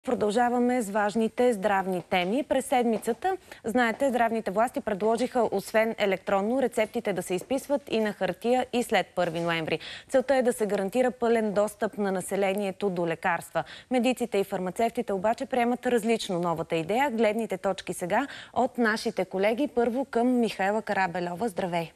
Продължаваме с важните здравни теми. През седмицата, знаете, здравните власти предложиха освен електронно рецептите да се изписват и на хартия и след 1 ноември. Целта е да се гарантира пълен достъп на населението до лекарства. Медиците и фармацевтите обаче приемат различно новата идея. Гледните точки сега от нашите колеги. Първо към Михаела Карабельова. Здравей!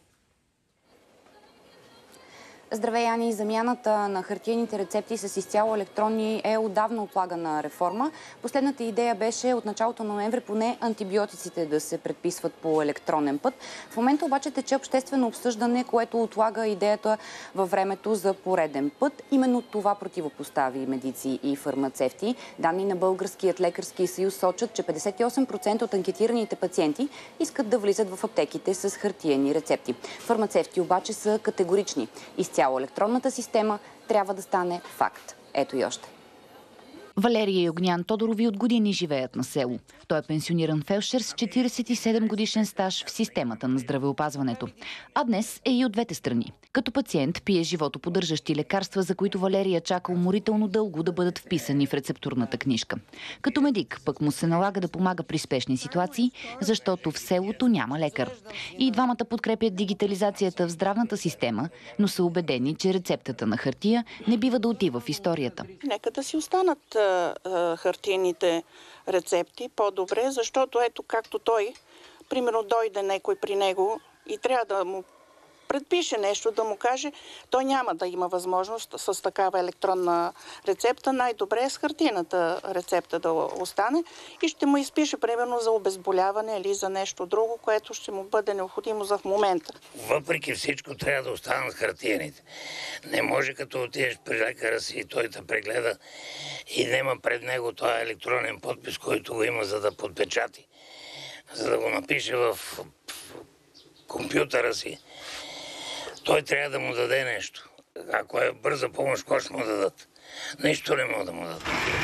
Здравей, Ани! Замяната на хартиените рецепти с изцяло електронни е отдавна отлагана реформа. Последната идея беше от началото на ноември поне антибиотиците да се предписват по електронен път. В момента обаче тече обществено обсъждане, което отлага идеята във времето за пореден път. Именно това противопостави медици и фармацевти. Данни на Българският лекарски съюз сочат, че 58% от анкетираните пациенти искат да влизат в аптеките с хартиени рецепти. Фармацевти обаче са категорични. Изцяло електронната система трябва да стане факт. Ето и още. Валерия и Огнян Тодорови от години живеят на село. Той е пенсиониран фелдшер с 47 годишен стаж в системата на здравеопазването. А днес е и от двете страни. Като пациент пие животоподдържащи лекарства, за които Валерия чака уморително дълго да бъдат вписани в рецептурната книжка. Като медик пък му се налага да помага при спешни ситуации, защото в селото няма лекар. И двамата подкрепят дигитализацията в здравната система, но са убедени, че рецептата на хартия не бива да отива в историята. Нека да си останат хартиените рецепти по-добре, защото ето както той, примерно дойде някой при него и трябва да му предпише нещо, да му каже, той няма да има възможност с такава електронна рецепта. Най-добре е с хартиената рецепта да остане и ще му изпише примерно за обезболяване или за нещо друго, което ще му бъде необходимо за в момента. Въпреки всичко трябва да останат хартиените. Не може като отидеш при лекара си и той те прегледа и нема пред него този електронен подпис, който го има за да подпечати, за да го напише в компютъра си. Той трябва да му даде нещо. Ако е бърза помощ, какво ще му дадат? Нищо не мога да му дадат.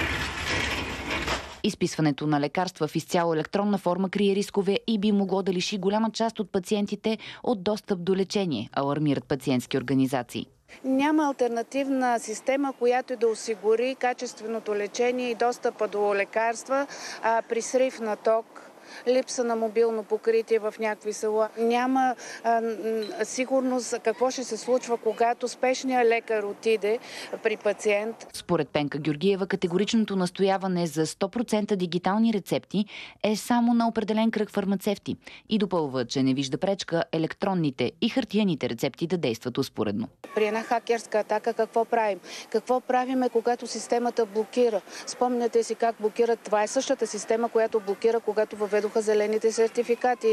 Изписването на лекарства в изцяло електронна форма крие рискове и би могло да лиши голяма част от пациентите от достъп до лечение, алармират пациентски организации. Няма алтернативна система, която да осигури качественото лечение и достъпа до лекарства при срив на ток, липса на мобилно покритие в някакви села. Няма сигурност какво ще се случва, когато спешният лекар отиде при пациент. Според Пенка Георгиева, категоричното настояване за 100% дигитални рецепти е само на определен кръг фармацевти и допълва, че не вижда пречка електронните и хартиените рецепти да действат успоредно. При една хакерска атака какво правим? Какво правиме, когато системата блокира? Спомняте си как блокират. Това е същата система, която блокира, когато въведоха зелените сертификати.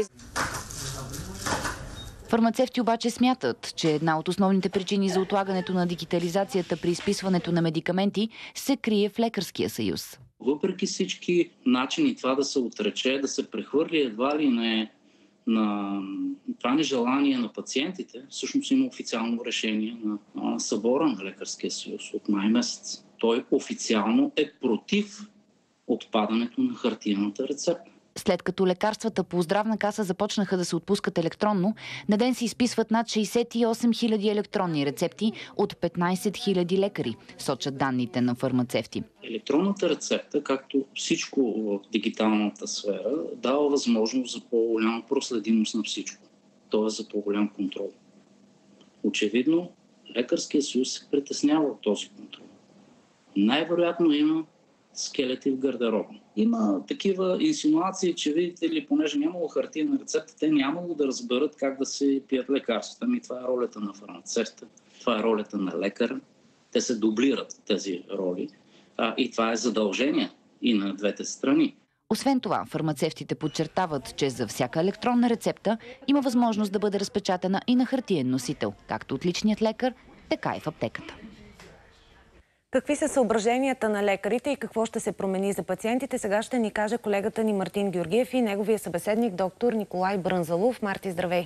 Фармацевти обаче смятат, че една от основните причини за отлагането на дигитализацията при изписването на медикаменти се крие в Лекарския съюз. Въпреки всички начини това да се отрече, да се прехвърли едва ли не на това нежелание на пациентите, всъщност има официално решение на събора на Лекарския съюз от май месец. Той официално е против отпадането на хартиената рецепта. След като лекарствата по здравна каса започнаха да се отпускат електронно, на ден се изписват над 68 000 електронни рецепти от 15 000 лекари, сочат данните на фармацевти. Електронната рецепта, както всичко в дигиталната сфера, дава възможност за по-голяма проследимост на всичко, т.е. за по-голям контрол. Очевидно, Лекарския съюз се притеснява от този контрол. Най-вероятно има скелети в гардероба. Има такива инсинуации, че видите ли, понеже нямало хартиена рецепта, те нямало да разберат как да се пият лекарствата. Ами това е ролята на фармацевта, това е ролята на лекара. Те се дублират тези роли и това е задължение и на двете страни. Освен това, фармацевтите подчертават, че за всяка електронна рецепта има възможност да бъде разпечатана и на хартиен носител, както от личният лекар, така и в аптеката. Какви са съображенията на лекарите и какво ще се промени за пациентите? Сега ще ни каже колегата ни Мартин Георгиев и неговия събеседник доктор Николай Брънзалов. Марти, здравей!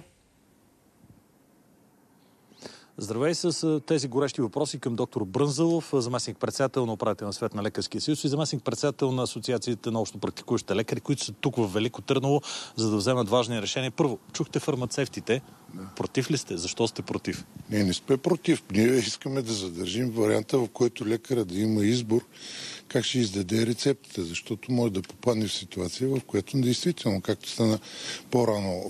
Здравей с тези горещи въпроси към доктор Брънзалов, заместник-председател на управителния съвет на Лекарския съюз и заместник-председател на Асоциацията на общопрактикуващите лекари, които са тук в Велико Търново, за да вземат важни решения. Първо, чухте фармацевтите, Против ли сте? Защо сте против? Ние не сме против. Ние искаме да задържим варианта, в който лекара да има избор как ще издаде рецептата, защото може да попадне в ситуация, в която действително, както стана по-рано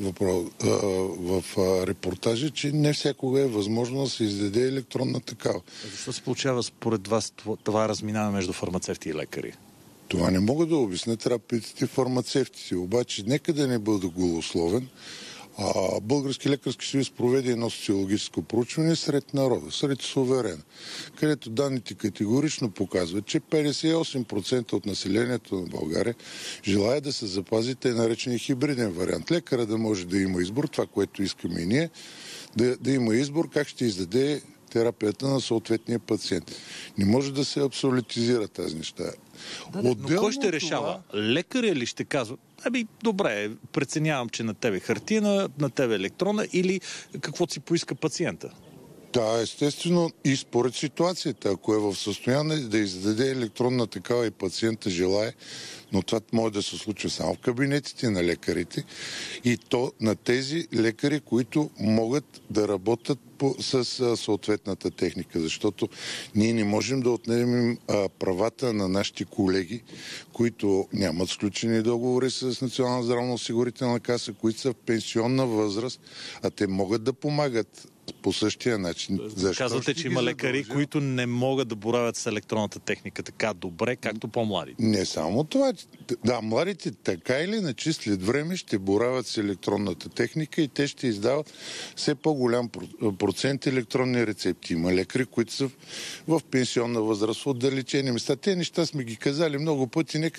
в репортажа, че не всякога е възможно да се издаде електронна такава. Защо се получава според вас това разминаване между фармацевти и лекари? Това не мога да обясня терапевтите, фармацевтите. Обаче нека да не бъда голословен. Български лекарски съюз проведе едно социологическо проучване сред народа, сред суверена, където данните категорично показват, че 58% от населението на България желая да се запази тъй наречения хибриден вариант. Лекара да може да има избор, това, което искаме и ние, да има избор как ще издаде терапията на съответния пациент. Не може да се абсолютизира тази неща. Но кой ще решава? Лекаря ли ще казва, добре, преценявам, че на тебе хартиена, на тебе електрона или каквото си поиска пациента? Да, естествено и според ситуацията. Ако е в състояние да издаде електронна такава и пациента желае, но това може да се случва само в кабинетите на лекарите и то на тези лекари, които могат да работят с съответната техника, защото ние не можем да отнемем правата на нашите колеги, които нямат сключени договори с Национална здравноосигурителна каса, които са в пенсионна възраст, а те могат да помагат по същия начин. Казвате, че има лекари, които не могат да боравят с електронната техника така добре, както по-младите. Не само това. Да, младите така или иначе след време ще боравят с електронната техника и те ще издават все по-голям процент електронни рецепти. Има лекари, които са в пенсионна възраст, в отдалечени места. Те неща сме ги казали много пъти, нека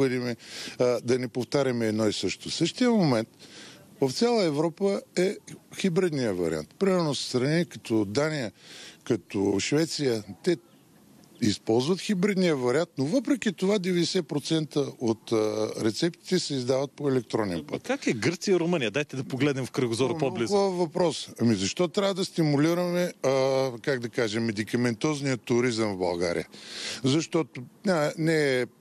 да не повтаряме едно и също. В същия момент в цяла Европа е хибридния вариант. Примерно страни като Дания, като Швеция, те използват хибридния вариант, но въпреки това 90% от рецептите се издават по електронен път. Как е Гърция и Румъния? Дайте да погледнем в кръгозора по-близо. Въпрос. Защо трябва да стимулираме, медикаментозния туризъм в България? Защото не е...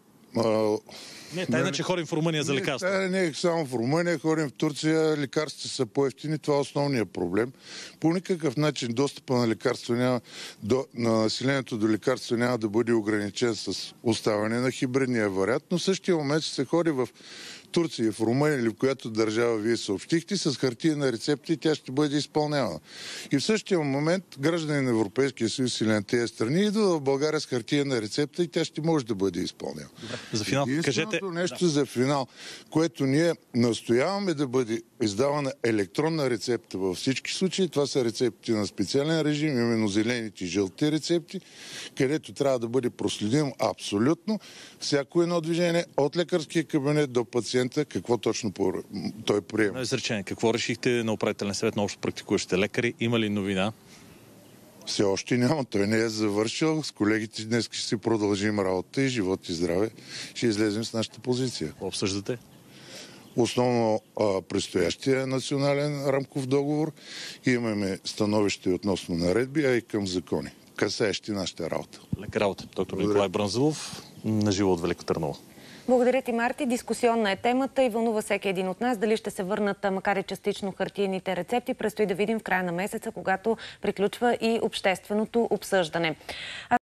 иначе ходим в Румъния за лекарства. Не е само в Румъния, ходим в Турция, лекарствата са по-евтини, това е основният проблем. По никакъв начин достъпа на лекарства на населението до лекарства няма да бъде ограничен с оставане на хибридния вариант, но в същия момент ще се ходи в Турция, в Румъния или в която държава вие съобщихте, с хартиена рецепта и тя ще бъде изпълнявана. И в същия момент граждани на Европейския съюз или на тези страни идват в България с хартиена рецепта и тя ще може да бъде изпълнявана. За финал, кажете... нещо за финал, което ние настояваме да бъде издавана електронна рецепта във всички случаи. Това са рецепти на специален режим, именно зелените и жълти рецепти, където трябва да бъде проследимо абсолютно всяко едно движение от лекарския кабинет до пациента, какво точно той приема. Изречение, какво решихте на управителен съвет на общо практикуващите лекари? Има ли новина? Все още няма. Той не е завършил. С колегите днес ще си продължим работа и живот и здраве. Ще излезем с нашата позиция. Какво обсъждате? Основно предстоящия национален рамков договор. Имаме становище относно наредби, а и към закони, касаещи нашата работа. Лека работа. Доктор Николай Брънзалов, на живо от Велико Търново. Благодаря ти, Марти. Дискусионна е темата и вълнува всеки един от нас. Дали ще се върнат, макар и частично, хартиените рецепти, предстои да видим в края на месеца, когато приключва и общественото обсъждане.